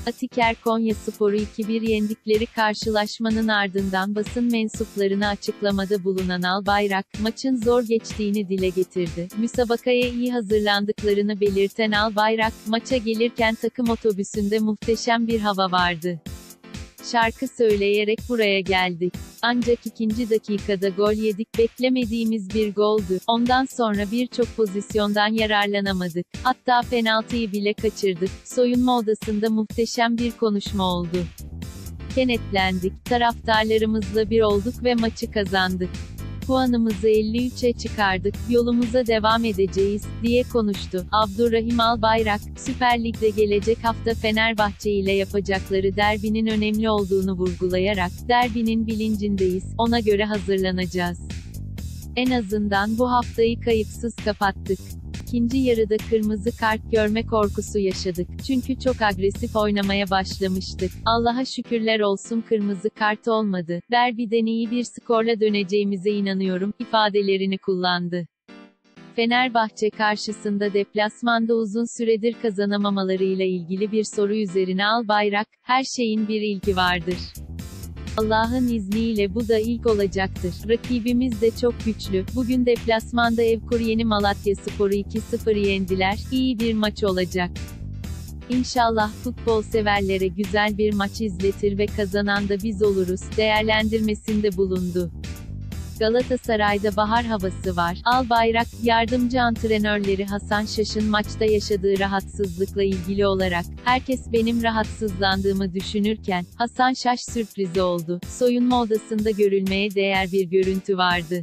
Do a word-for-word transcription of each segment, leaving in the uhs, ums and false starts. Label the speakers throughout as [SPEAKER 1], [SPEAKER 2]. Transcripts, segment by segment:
[SPEAKER 1] Atiker Konyaspor'u iki bir yendikleri karşılaşmanın ardından basın mensuplarına açıklamada bulunan Albayrak, maçın zor geçtiğini dile getirdi. Müsabakaya iyi hazırlandıklarını belirten Albayrak, maça gelirken takım otobüsünde muhteşem bir hava vardı. Şarkı söyleyerek buraya geldik. Ancak ikinci dakikada gol yedik, beklemediğimiz bir goldü. Ondan sonra birçok pozisyondan yararlanamadık. Hatta penaltıyı bile kaçırdık. Soyunma odasında muhteşem bir konuşma oldu. Kenetlendik, taraftarlarımızla bir olduk ve maçı kazandık. Puanımızı elli üçe çıkardık, yolumuza devam edeceğiz, diye konuştu. Abdurrahim Albayrak, Süper Lig'de gelecek hafta Fenerbahçe ile yapacakları derbinin önemli olduğunu vurgulayarak, derbinin bilincindeyiz, ona göre hazırlanacağız. En azından bu haftayı kayıpsız kapattık. İkinci yarıda kırmızı kart görme korkusu yaşadık. Çünkü çok agresif oynamaya başlamıştık. Allah'a şükürler olsun kırmızı kart olmadı. Derbiden iyi bir skorla döneceğimize inanıyorum, ifadelerini kullandı. Fenerbahçe karşısında deplasmanda uzun süredir kazanamamalarıyla ilgili bir soru üzerine Albayrak, her şeyin bir ilki vardır. Allah'ın izniyle bu da ilk olacaktır. Rakibimiz de çok güçlü. Bugün deplasmanda Evkur Yeni Malatyaspor'u iki sıfır yendiler. İyi bir maç olacak. İnşallah futbol severlere güzel bir maç izletir ve kazanan da biz oluruz, değerlendirmesinde bulundu. Galatasaray'da bahar havası var. Albayrak, yardımcı antrenörleri Hasan Şaş'ın maçta yaşadığı rahatsızlıkla ilgili olarak, herkes benim rahatsızlandığımı düşünürken, Hasan Şaş sürprizi oldu. Soyunma odasında görülmeye değer bir görüntü vardı.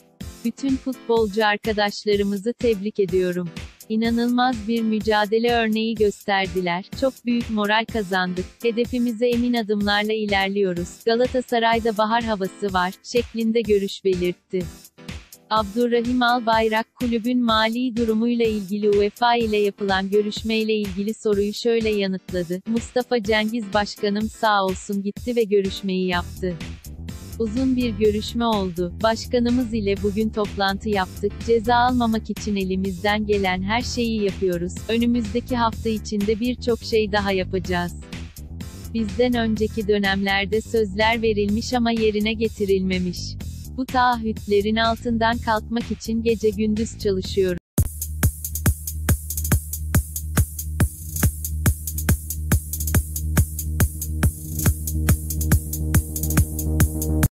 [SPEAKER 1] Bütün futbolcu arkadaşlarımızı tebrik ediyorum. İnanılmaz bir mücadele örneği gösterdiler. Çok büyük moral kazandık. Hedefimize emin adımlarla ilerliyoruz. Galatasaray'da bahar havası var, şeklinde görüş belirtti. Abdurrahim Albayrak, kulübün mali durumuyla ilgili UEFA ile yapılan görüşmeyle ilgili soruyu şöyle yanıtladı. Mustafa Cengiz Başkanım sağ olsun gitti ve görüşmeyi yaptı. Uzun bir görüşme oldu. Başkanımız ile bugün toplantı yaptık. Ceza almamak için elimizden gelen her şeyi yapıyoruz. Önümüzdeki hafta içinde birçok şey daha yapacağız. Bizden önceki dönemlerde sözler verilmiş ama yerine getirilmemiş. Bu taahhütlerin altından kalkmak için gece gündüz çalışıyoruz.